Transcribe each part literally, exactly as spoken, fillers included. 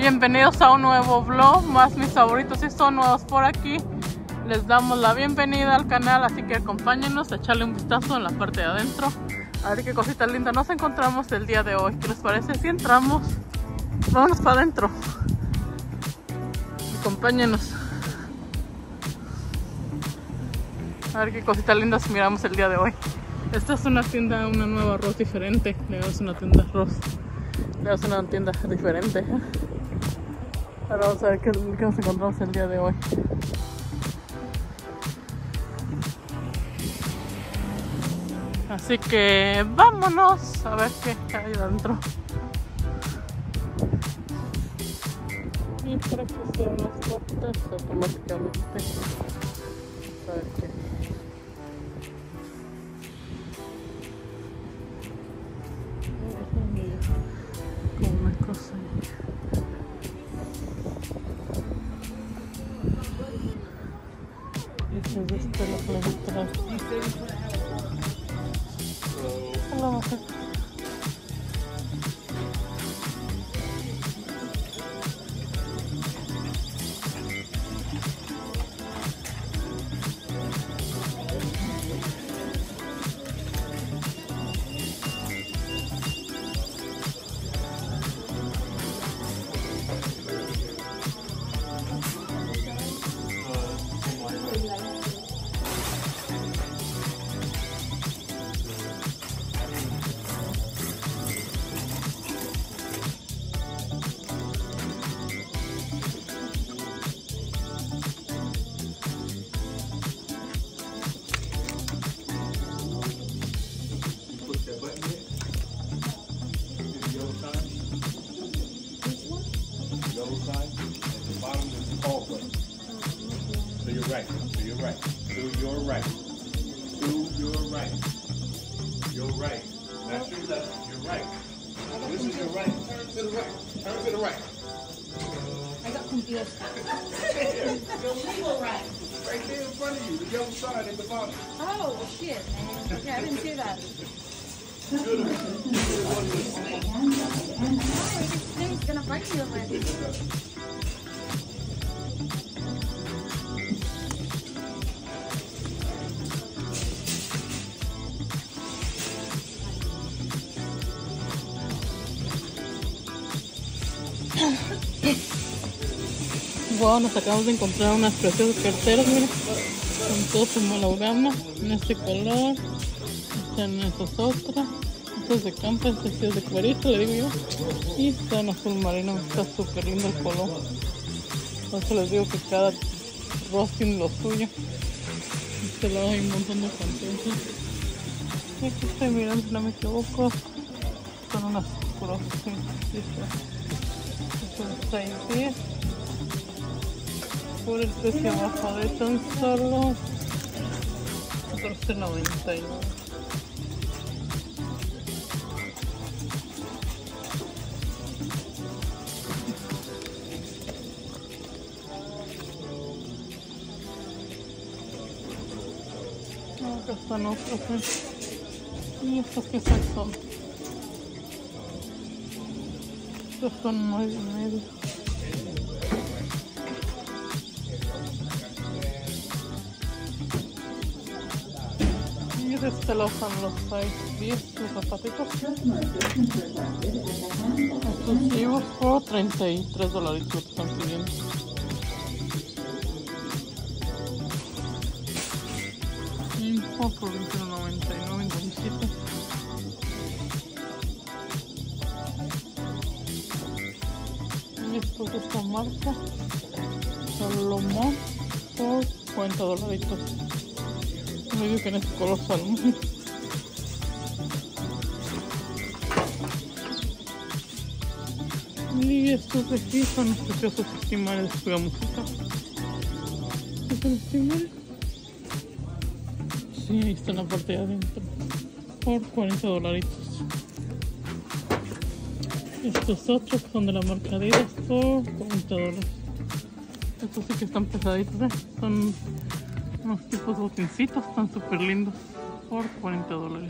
Bienvenidos a un nuevo vlog, más mis favoritos si son nuevos por aquí. Les damos la bienvenida al canal, así que acompáñenos a echarle un vistazo en la parte de adentro. A ver qué cosita linda nos encontramos el día de hoy. ¿Qué les parece si entramos? Vámonos para adentro. Acompáñenos. A ver qué cositas lindas miramos el día de hoy. Esta es una tienda, una nueva Ross diferente. Es una tienda Ross. Es una tienda diferente. Ahora vamos a ver qué, qué nos encontramos el día de hoy. Así que vámonos a ver qué hay adentro. Y para que sean las fotos automáticamente. Vamos a ver qué. Como una cosa ahí. Ese es este lo que le trae. Hola, Right, to your right, to your right, to your right, your right, not your left, your right. This is your right, turn to the right, turn to the right. I got confused. Your right. Right there in front of you, the yellow sign at the bottom. Oh, shit, man. Okay, I didn't see that. Good. Oh, this thing's gonna bite you already. Wow, nos acabamos de encontrar unas preciosas carteras, miren, con todo su monograma, en este color, están esas otras, estas de campo, estas de cuerito, le digo yo, y está en azul marino, está súper lindo el color. Entonces les digo que cada Ross tiene lo suyo. Este lado hay un montón de canciones. Y aquí estoy mirando, si no me equivoco, son unas cross, sí, sí, está ahí, por el precio bajo de tan solo catorce noventa y nueve. Acá están otros, ¿eh? Y estos que son estos son nueve y medio. De este lado están los seis pies, los zapatitos exclusivos por treinta y tres dolaritos que están pidiendo. Info por veintiuno noventa y nueve en veintisiete. Y estos de esta marca Salomón por cuarenta dolaritos. Me digo que en este color salmón. Y estos de aquí son los preciosos estimales de la música. ¿Estos estimales? Sí, ahí está en la parte de adentro. Por cuarenta dolaritos. Estos otros que son de la marca Adidas por cuarenta dólares. Estos sí que están pesaditos, ¿eh? Son unos tipos botincitos, están súper lindos por cuarenta dólares.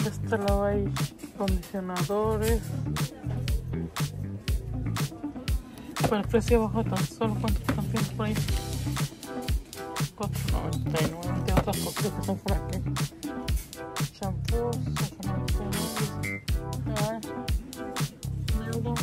De este lado hay acondicionadores. Por el precio bajo tan solo, ¿cuánto están viendo por ahí? cuatro noventa y nueve. Tiene otras cosas que están por aquí. Champús, ocho noventa y nueve. Euro.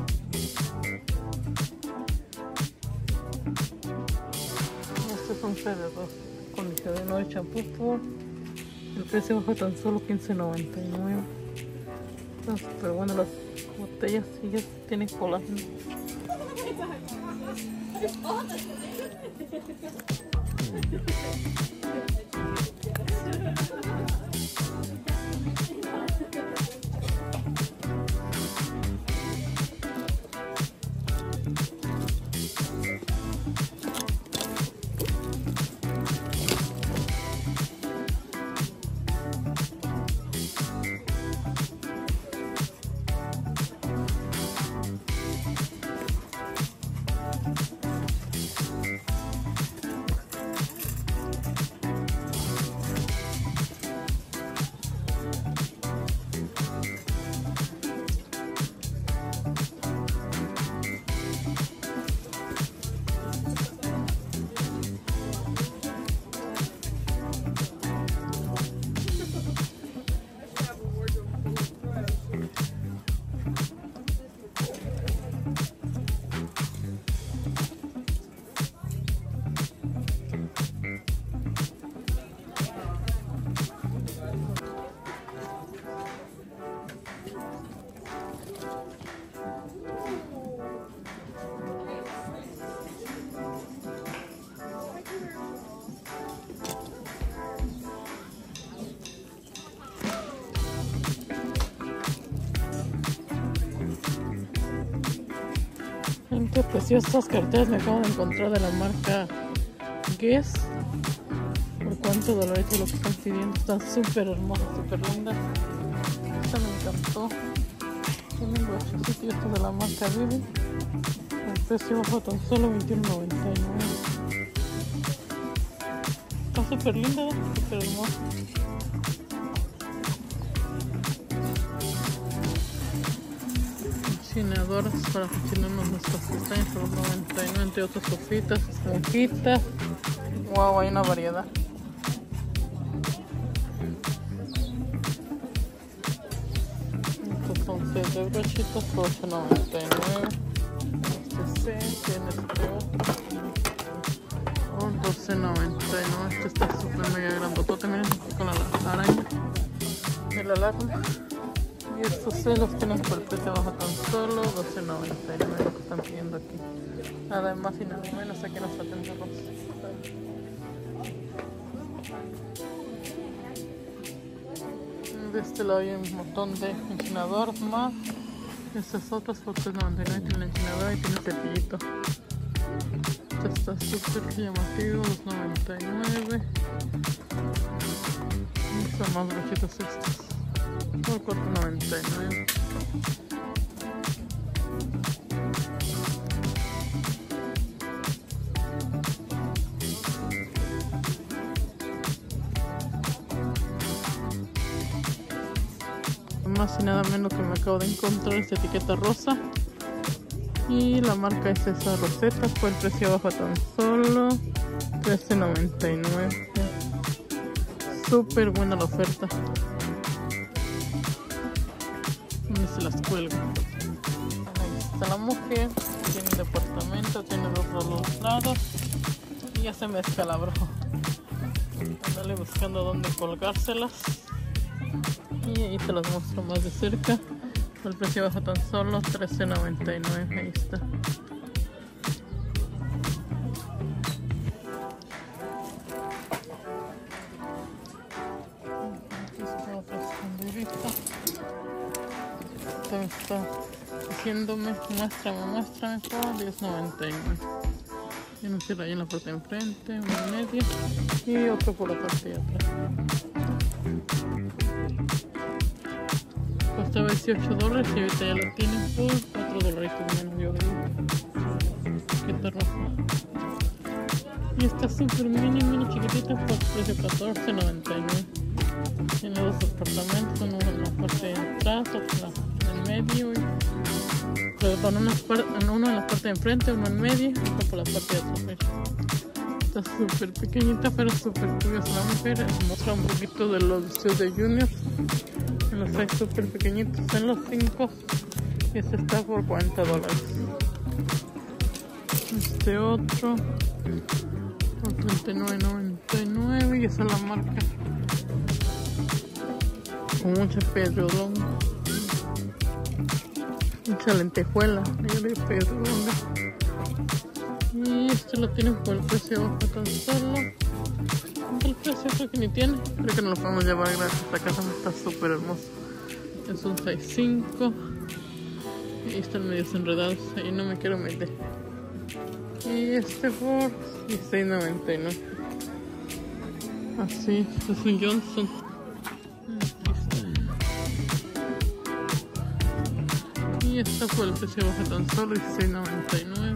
Este es un C D dos. Acondicionador de champú por el precio bajo tan solo quince noventa y nueve. Están súper buenas las botellas y ya tienen colágeno. Qué preciosas carteras me acabo de encontrar de la marca Guess. Por cuánto dolorito lo que están pidiendo. Están súper hermosas, súper lindas. Esta me encantó. Tienen brochecitos estos de la marca Vivi. El precio bajo tan solo veintiuno noventa y nueve. Está súper linda, súper hermosa. Enchinadoras para cochinarnos nuestras pestañas por noventa y nueve, entre otras sofitas, esponjitas. Wow, hay una variedad. Estos son seis de brochitos por ocho noventa y nueve. Este C tiene este otro por doce noventa y nueve. Este está súper mega grandotote, miren, con la araña de la alarma. Y estos celos tienen por el precio bajo tan solo doce noventa y nueve, lo que están pidiendo aquí. Nada más y nada menos, aquí nos atendemos. De este lado hay un montón de enchinadoras más. Estas otras por tres noventa y nueve tiene el enchinador y tiene el cepillito. Este está súper llamativo, dos noventa y nueve. Y son más brochitos estos. Por cuatro noventa y nueve. Más y nada menos que me acabo de encontrar esta etiqueta rosa. Y la marca es esa Rosetta. Fue el precio bajo tan solo trece noventa y nueve. Súper buena la oferta. Se las cuelgo. Ahí está la mujer, tiene un departamento, tiene dos por los lados y ya se me descalabró. Andale buscando dónde colgárselas y ahí te las muestro más de cerca. El precio baja tan solo trece noventa y nueve. Ahí está. Está diciéndome muéstrame, muéstrame por diez noventa y nueve. Y un cierre ahí en la parte de enfrente, una media y otro por la parte de atrás. Costaba dieciocho dólares y ahorita ya la tienen por cuatro dolaritos menos, yo creo. Esta roja. Y está súper mini, mini chiquitita por precio catorce noventa y nueve. Tiene dos departamentos, uno en la parte de atrás, otro en el medio. Y, con una parte, uno en la parte de enfrente, uno en medio y otro por la parte de atrás. Está súper pequeñita, pero súper curiosa la mujer. Muestra un poquito de los vestidos de Junior. Los hay súper pequeñitos en los cinco. Y este está por cuarenta dólares. Este otro por treinta y nueve noventa y nueve. Y esa es la marca. Con mucha pedrolón. Mucha lentejuela. De pedrolonga. Y este lo tienen por el precio bajo tan solo. El precio creo que ni tiene. Creo que nos lo podemos llevar gratis. Esta casa está súper hermosa. Es un seis cinco. Y están medios enredados. Ahí no me quiero meter. Y este por dieciséis noventa y nueve. Así. Es un Johnson. Y esta fue el precio bajo tan solo. dieciséis noventa y nueve.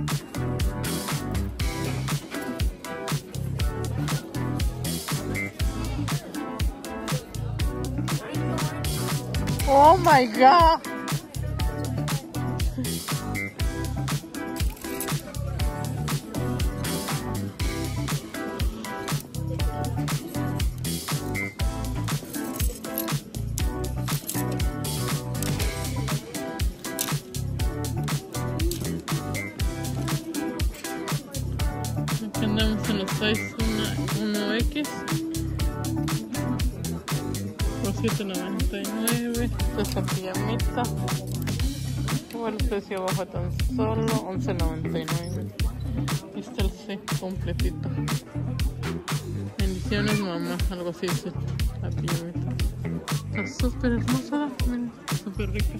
Oh my god. Aquí andamos en los size uno equis por siete noventa y nueve. Esta pijamita por el precio bajo tan solo once noventa y nueve. Aquí está el C completito. Bendiciones mamá, algo así dice la pijamita. Está súper hermosa, miren, súper rica.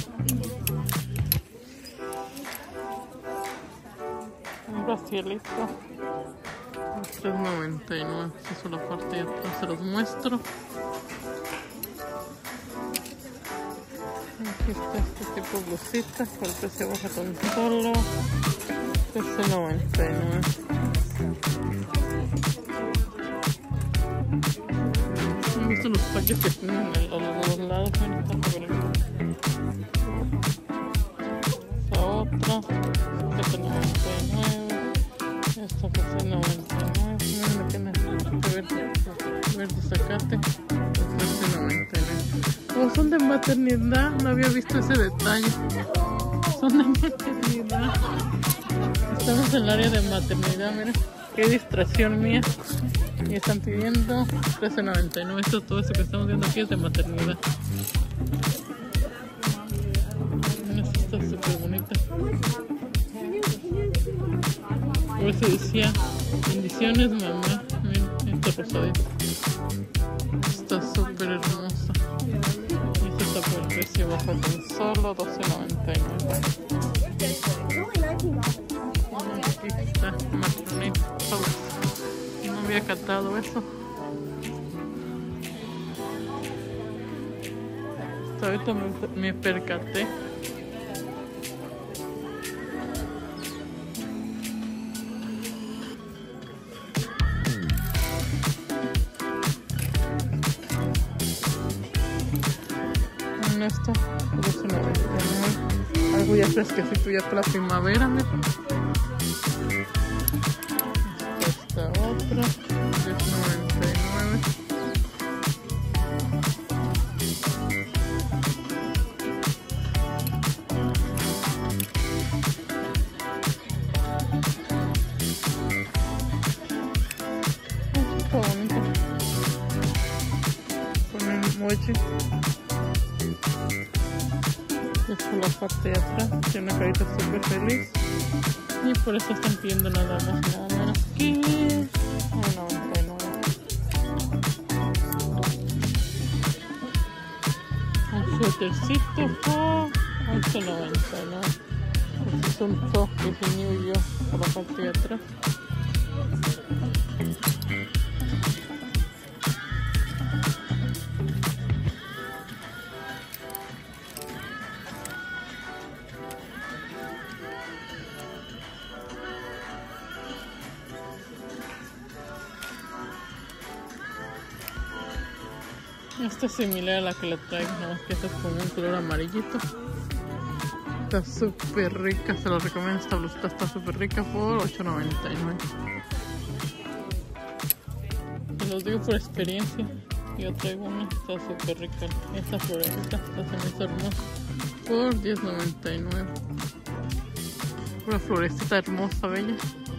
Un brasilito tres noventa y nueve. Esa es la parte de atrás, se los muestro. Aquí está este tipo de blusitas por el precio baja tan solo trece noventa y nueve. Me gustan los paquetes que tienen a los dos lados. Esta otra siete noventa y nueve. Esta por seis noventa y nueve. Miren lo que tiene verde, verde zacate por trece noventa y nueve. Oh, son de maternidad, no había visto ese detalle. Son de maternidad. Estamos en el área de maternidad, miren. Qué distracción mía. Y están pidiendo trece noventa y nueve. Esto, todo eso que estamos viendo aquí es de maternidad. Miren, esto está súper bonita. Por eso decía, bendiciones mamá. Miren, esto rosadito. Está súper hermosa. Por el precio bajo tan solo doce noventa y nueve. Aquí está Matronit House. Y no había catado eso. Hasta ahorita me, me percaté. Esto, doce noventa y nueve. Algo ya fresquecito ya para la primavera, mira. Esta otra, diez noventa y nueve. Está bonita. Con el mochi. Esta es la parte de atrás, tiene una carita súper feliz. Y por eso están pidiendo nada más, nada menos que noventa y nueve. Un suétercito por once noventa y nueve. Este es un top que diseñé yo por la parte de atrás. Esta es similar a la que le traigo, nada más que esta es como un color amarillito. Está súper rica, se lo recomiendo. Esta blusita está súper rica por ocho noventa y nueve. Se los digo por experiencia. Yo traigo una, está súper rica. Esta florecita, esta se me hizo hermosa por diez noventa y nueve. Una florecita hermosa, bella.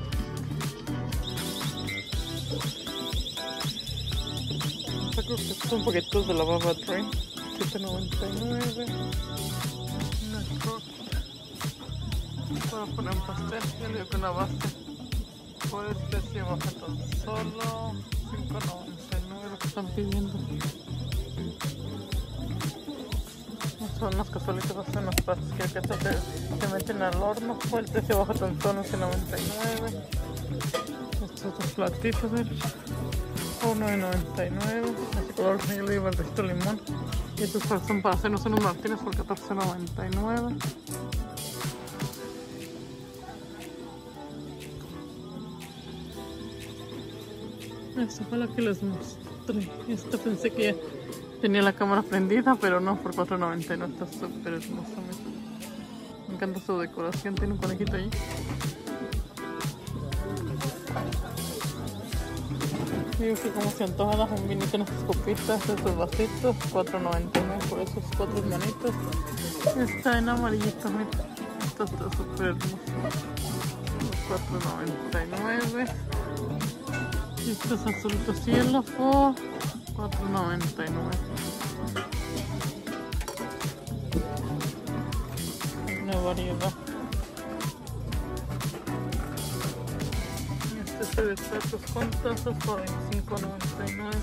Esta creo que son paquetes de la Baba Train, siete noventa y nueve. Una coca para poner en pastel, ya le digo que una base. Por el precio baja tan solo cinco noventa y nueve lo que están pidiendo. Son unas cazuelitas, hacen unas pastas que acá se, se meten al horno. Por el precio baja tan solo once noventa y nueve. Estos otros platitos, ¿ver? uno noventa y nueve. Este color negro y verdecito limón. Y estos son para hacernos unos martines por catorce noventa y nueve. Esta fue la que les mostré. Esta pensé que ya tenía la cámara prendida, pero no, por cuatro noventa y nueve. Está súper hermosa. Me encanta su decoración, tiene un conejito ahí. Digo que como se antoja un vinito en estas copitas, estos vasitos, cuatro noventa y nueve por esos cuatro hermanitos. Está en amarillito, mira. Esto está súper hermoso. cuatro noventa y nueve. Y estos azulitos cielo por cuatro noventa y nueve. Una variedad. Este de platos con tazas por veinticinco noventa y nueve.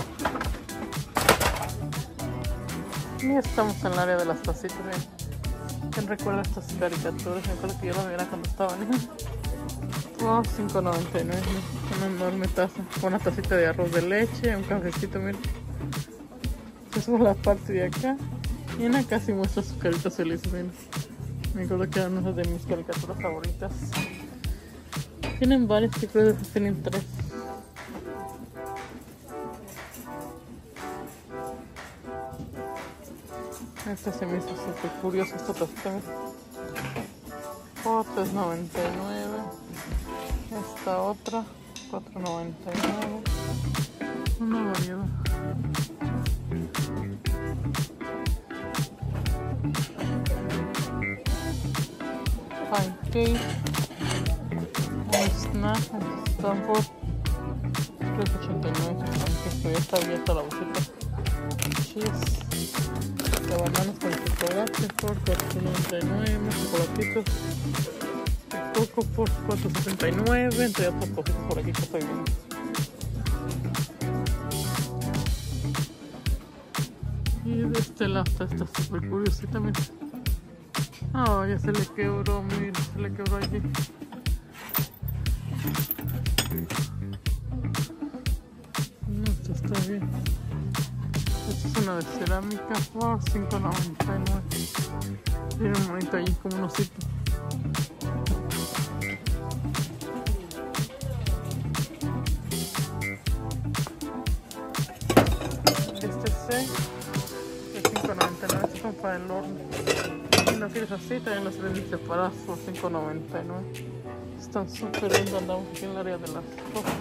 Y estamos en el área de las tacitas. ¿Quién recuerda estas caricaturas? Me acuerdo que yo las veía cuando estaba niña. Por cinco noventa y nueve. Una enorme taza con una tacita de arroz de leche, un cafecito, miren. Esa es la parte de acá. Y en acá sí muestra sus caritas felices, miren. Me acuerdo que eran una de mis caricaturas favoritas. Tienen varias, que creo que tienen tres. Esta se me hizo súper curiosa, esta tacita. Por tres noventa y nueve. Esta otra, cuatro noventa y nueve. Una variedad. Pancake. Un snack. Están por tres ochenta y nueve. Aunque ya está abierta la bolsita. Cheese. De bananas con chocolate por cuatro noventa y nueve. Chocolatitos. Coco por cuatro setenta y nueve, entre otras cositas por aquí que estoy viendo. Y de este lado está, está súper curiosita, mira. Ah, oh, ya se le quebró, mira, se le quebró allí. No, esto está bien. Esta es una de cerámica por cinco noventa y nueve. Tiene un monito allí como un osito. De cinco noventa y nueve, estos son para el horno. Y las quieres así, también las venden separadas por cinco noventa y nueve. Están súper lindas, andamos aquí en el área de las cosas.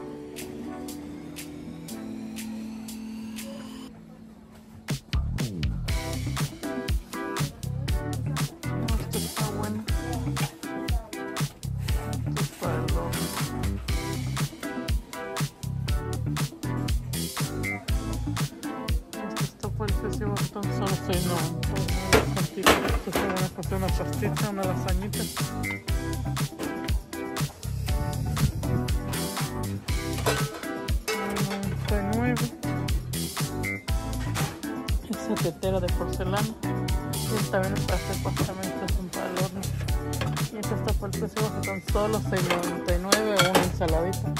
Esto está bueno. Esto es para el horno. Por el precio bastante solo seis noventa y nueve. Esto es una cosa, una pastita, una lasañita. noventa y nueve. Esa tetera de porcelana. Y esta viene para hacer pastamento, son para el horno. Y esta está por el precio bajo tan solo seis noventa y nueve o una ensaladita.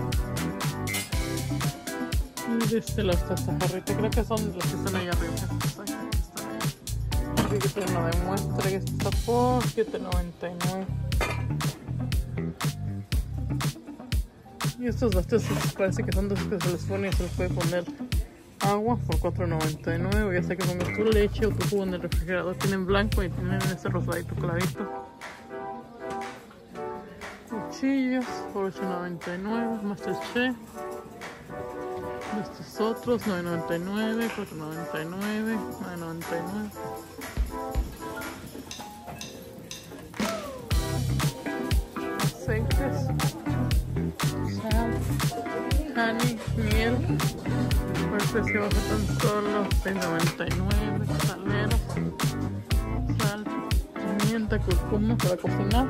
Y de este lado está esta jarrita, creo que son las que están ahí arriba. Estas están ahí. Aquí que tiene una de muestra y esta está por siete noventa y nueve. Y estos bastos parece que son dos que se les pone y se les puede poner agua por cuatro noventa y nueve. Ya sea que pongas tu leche o tu jugo en el refrigerador. Tienen blanco y tienen ese rosadito clarito. Cuchillos por ocho noventa y nueve. Masterchef. Estos otros nueve noventa y nueve, cuatro noventa y nueve, nueve noventa y nueve. Aceites, sal, honey, miel, por el precio bajo tan solo seis noventa y nueve. Saleros, sal, pimienta, curcuma para cocinar.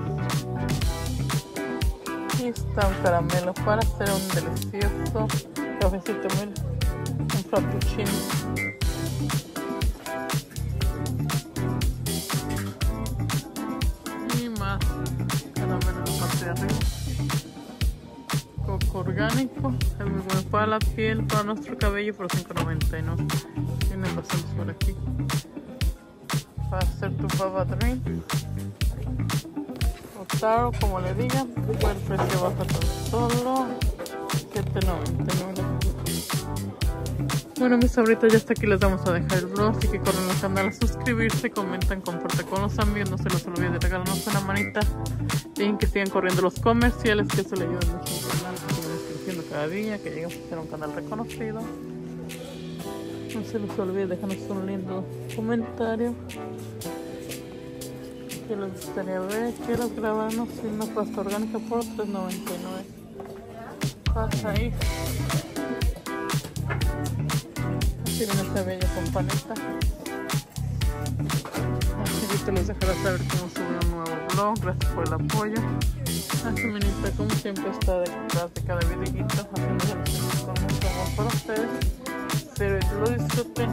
Y está un caramelo para hacer un delicioso cafecito, mira, un frappuccino. Y más caramelo en la parte de arriba. Coco orgánico, es muy bueno para la piel, para nuestro cabello, por cinco noventa y nueve. Tienen bastantes por aquí. Para hacer tu baba drink o taro, como le digan, por el precio bajo tan solo siete noventa y nueve. Bueno, mis sabritas, ya hasta aquí les vamos a dejar el blog, así que corren al canal a suscribirse, comentan, compartan con los amigos, no se los olvide de regalarnos una manita, dejen que sigan corriendo los comerciales, que eso le ayuda mucho al canal, que sigamos creciendo cada día, que lleguemos a ser un canal reconocido. No se les olvide dejarnos un lindo comentario, que les gustaría ver, quiero grabarnos una pasta orgánica por tres noventa y nueve. Pasa ahí. Tienen esta bella campanita. Así que les dejará saber cómo subir un nuevo vlog. Gracias por el apoyo. Así minita, como siempre, está detrás de cada videito, haciendo los con mucho amor para ustedes. Espero que lo disfruten.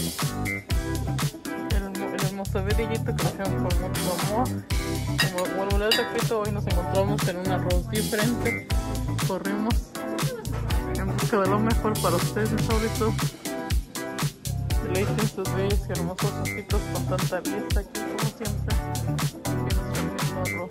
El, el hermoso videito que lo hacemos con mucho amor. Como vuelvo les repito, hoy nos encontramos en un arroz diferente. Corrimos en busca de lo mejor para ustedes, mis favoritos. Deleiten sus bellos y hermosos ojitos con tanta belleza aquí, como siempre. Aquí nuestro mismo arroz.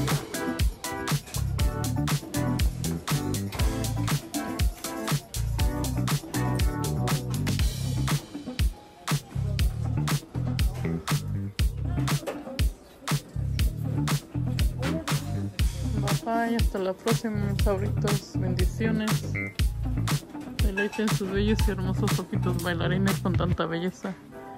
Bye bye, hasta la próxima, mis favoritos. Bendiciones. Deleiten sus bellos y hermosos ojitos bailarines con tanta belleza.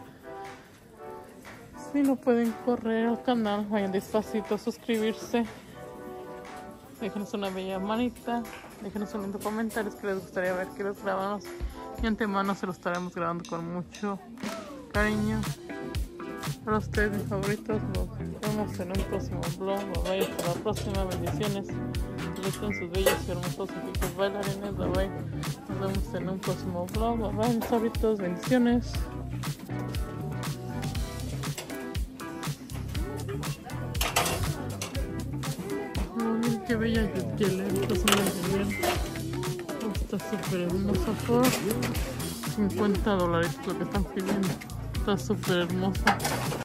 Si no pueden correr al canal, vayan despacito a suscribirse. Déjenos una bella manita. Déjenos un lindo comentario que les gustaría ver que los grabamos. Y antemano se los estaremos grabando con mucho cariño. Para ustedes, mis favoritos, nos vemos en un próximo vlog. Bye bye, hasta la próxima. Bendiciones. Deleiten sus bellos y hermosos ojitos bailarines. Bye bye. Nos vemos en un próximo vlog. Bye bye, mis favoritos. Bendiciones. Miren qué bella hielera. Está súper hermosa por cincuenta dólares lo que están pidiendo. Está súper hermosa.